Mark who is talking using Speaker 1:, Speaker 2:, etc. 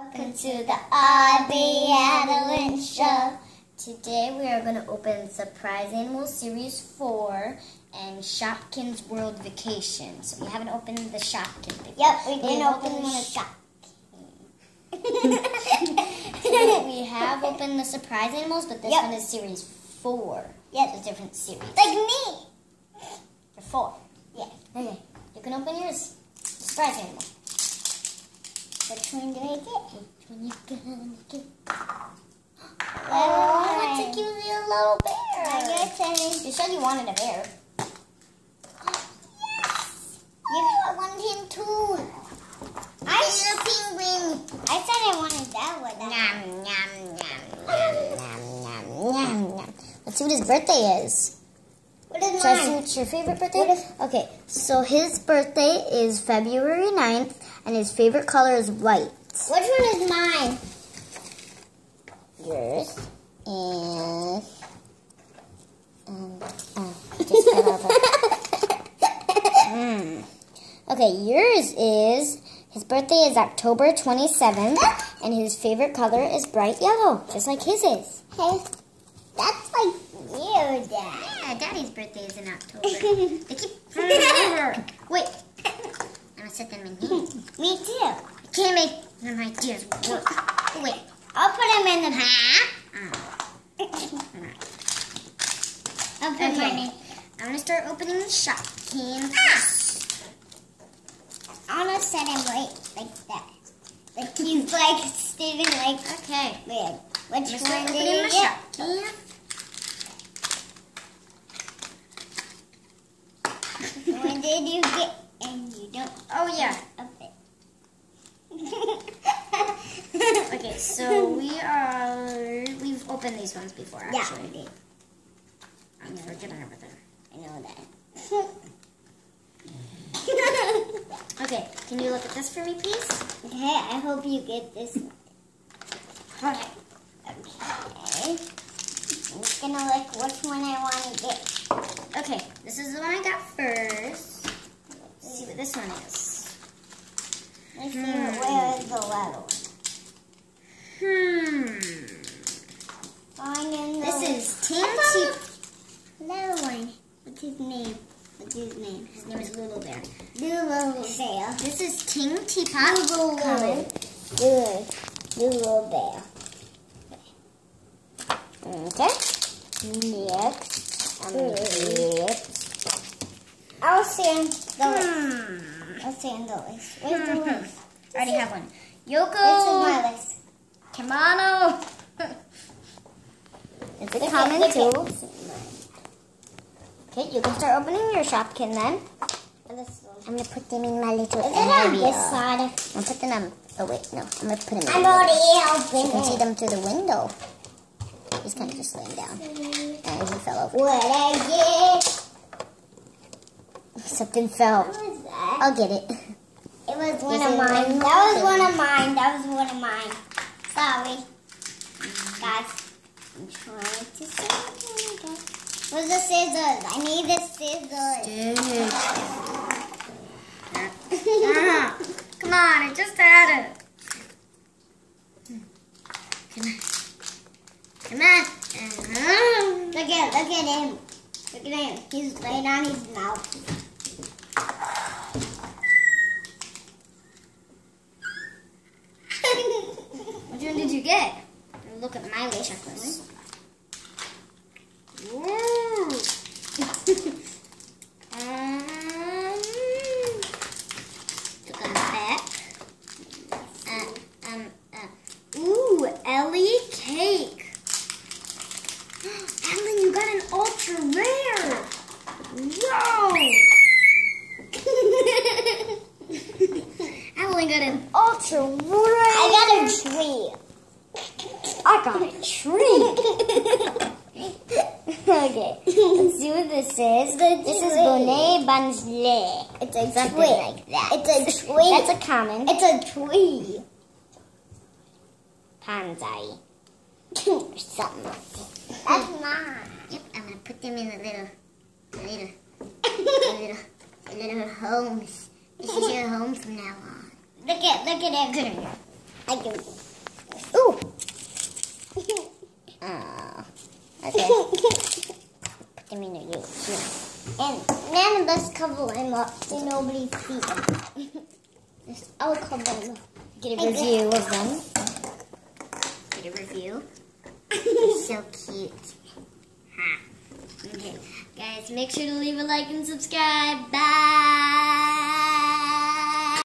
Speaker 1: Welcome to the Audrey Adeline Show. Today we are going to open Surprise Animals Series 4 and Shopkins World Vacation. So we haven't opened the Shopkins before.
Speaker 2: Yep, we didn't open the Shopkins.
Speaker 1: We have opened the Surprise Animals, but this one is Series 4.
Speaker 2: Yes.
Speaker 1: It's a different series.
Speaker 2: Like me.
Speaker 1: You're 4.
Speaker 2: Yeah.
Speaker 1: Okay, you can open yours. Surprise Animal.
Speaker 2: Which one do I get?
Speaker 1: Which one you gonna get?
Speaker 2: Oh,
Speaker 1: it's a cute little bear.
Speaker 2: I guess
Speaker 1: You said you wanted a bear.
Speaker 2: yes. I want him too. I said a penguin. I said I wanted that one.
Speaker 1: Yum, yum, yum, yum, yum, yum, yum. Let's see what his birthday is.
Speaker 2: What is
Speaker 1: Should I see
Speaker 2: mine?
Speaker 1: what's your favorite birthday? Okay, so his birthday is February 9th, and his favorite color is white.
Speaker 2: Which one is mine?
Speaker 1: Yours is... just fell over. Okay, yours is... His birthday is October 27th, and his favorite color is bright yellow, just like his is.
Speaker 2: Hey, that's like weird, Dad.
Speaker 1: Yeah, Daddy's birthday is in October. They keep falling over. Wait, I'm gonna set them in here.
Speaker 2: Me too.
Speaker 1: I can't make none of my ideas work. Wait.
Speaker 2: I'll put him in the I'll put mine
Speaker 1: Okay,
Speaker 2: in.
Speaker 1: I'm gonna start opening the Shopkins.
Speaker 2: I'm gonna set him right like that. Like he's like standing like
Speaker 1: Okay.
Speaker 2: weird.
Speaker 1: I'm
Speaker 2: Which
Speaker 1: gonna start
Speaker 2: one did
Speaker 1: opening
Speaker 2: you
Speaker 1: my
Speaker 2: get?
Speaker 1: Shopkins.
Speaker 2: When did you get? And you don't
Speaker 1: Oh yeah.
Speaker 2: open.
Speaker 1: Okay, so we've opened these ones before actually.
Speaker 2: Yeah, we did.
Speaker 1: I'm forgetting everything.
Speaker 2: I know that.
Speaker 1: Okay, can you look at this for me, please?
Speaker 2: Okay, I hope you get this one.
Speaker 1: Okay.
Speaker 2: Okay. I'm just gonna look which one I want to get.
Speaker 1: Okay, this is the one I got first. Let's see what this one is.
Speaker 2: Let's see where is the little one. Find in the
Speaker 1: This is Tinky.
Speaker 2: little one. What's his name? What's his name?
Speaker 1: His name is Lulu Bear.
Speaker 2: Lulu Bear.
Speaker 1: This is Ting Teapot.
Speaker 2: Lulu
Speaker 1: Common.
Speaker 2: Lulu Bear.
Speaker 1: Okay. Next.
Speaker 2: I'll send the list. I'll send the list. Where's the list?
Speaker 1: I already have one.
Speaker 2: This is
Speaker 1: Yoko.
Speaker 2: my list.
Speaker 1: Kimano. It's a common
Speaker 2: Look
Speaker 1: too.
Speaker 2: at
Speaker 1: Okay, you can start opening your Shopkin then.
Speaker 2: this one.
Speaker 1: I'm going to put them in my little
Speaker 2: Is it on
Speaker 1: area.
Speaker 2: this side?
Speaker 1: I'm going to put them on... Oh, wait, no. I'm going to put them in
Speaker 2: I'm
Speaker 1: the
Speaker 2: already
Speaker 1: You can see
Speaker 2: opening.
Speaker 1: them through the window. He's kind of just laying down. And he fell over.
Speaker 2: What I get?
Speaker 1: Something fell.
Speaker 2: What was that?
Speaker 1: I'll get it.
Speaker 2: It was one
Speaker 1: Is
Speaker 2: of
Speaker 1: it
Speaker 2: mine.
Speaker 1: one?
Speaker 2: That was one of mine. That was one of mine. Sorry. Guys, I'm trying to see. Where's the scissors? I need the scissors.
Speaker 1: Come on, I just had it. Come on.
Speaker 2: Look at him. Look at him. He's laying on his mouth.
Speaker 1: Which one did you get? Look at my checklist. Woo! Look on the back. Ooh, Ellie cake. Ellen, you got an ultra rare. Whoa! Ellen got an ultra rare.
Speaker 2: I got a tree.
Speaker 1: I got a tree. Okay, let's see what this is. This is Bonnet Banjlet.
Speaker 2: It's a
Speaker 1: Something
Speaker 2: tree.
Speaker 1: like that.
Speaker 2: It's a tree.
Speaker 1: That's a common.
Speaker 2: It's a tree.
Speaker 1: Panzai. Or something like that.
Speaker 2: That's mine.
Speaker 1: Yep, I'm going to put them in little homes. This is your home from now on.
Speaker 2: Look at him. I can.
Speaker 1: Ooh. Oh. Okay. Put them in the here.
Speaker 2: And then let's cover them up so nobody sees them. I'll cover them up.
Speaker 1: Get a review of them. Get a review. They're so cute. Okay, guys, make sure to leave a like and subscribe. Bye.